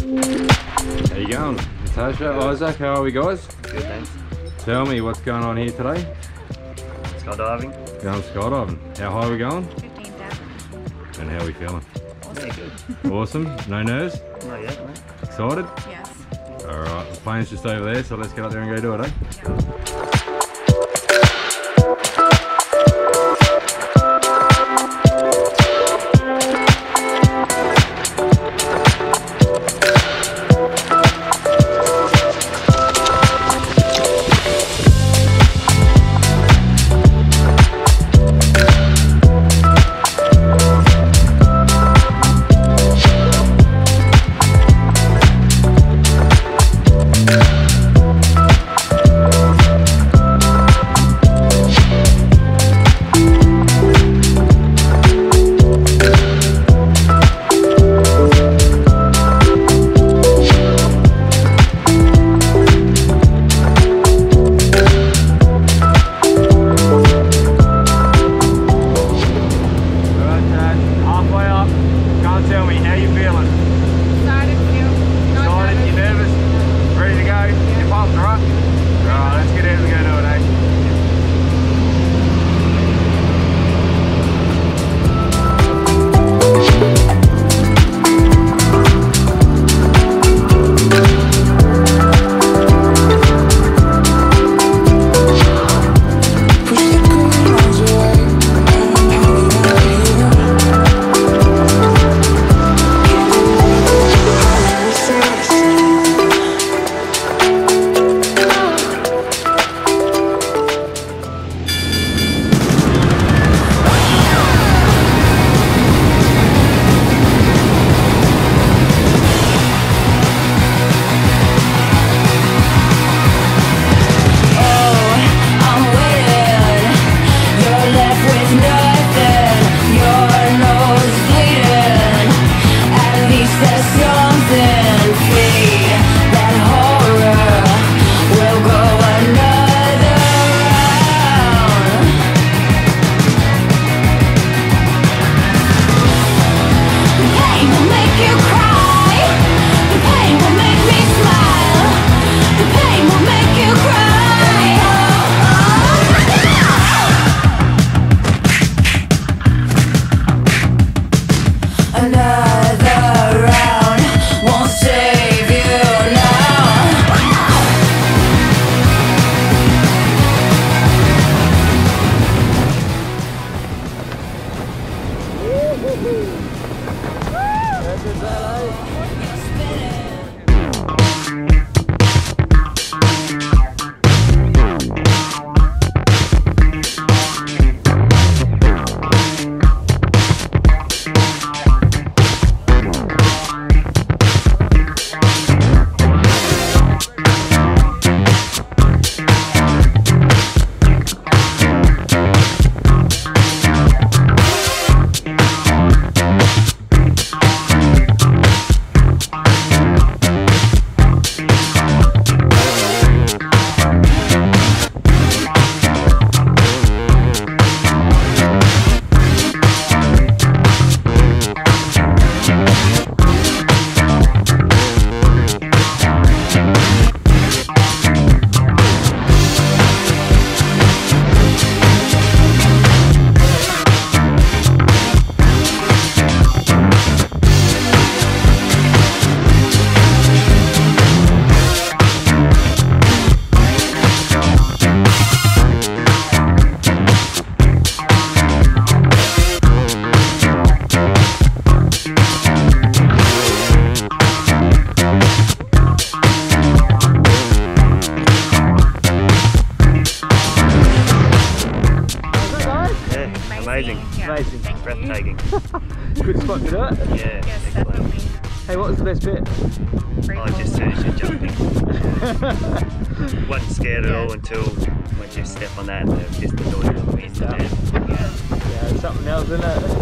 How you going? Natasha, Isaac, how are we guys? Good, thanks. Tell me what's going on here today? Skydiving. Going skydiving. How high are we going? 15,000. And how are we feeling? Yeah, good. Awesome. No nerves? Not yet, mate. Excited? Yes. Alright, the plane's just over there, so let's get up there and go do it, eh? Yeah. Amazing. Yeah. Amazing. Breathtaking. Good spot to do it. Yeah, Yes, excellent. definitely. Hey, what was the best bit? Oh, just as you're jumping. Wasn't scared at all until once you step on that and just the noise of the wind. Yeah. Yeah, it's something else, isn't it?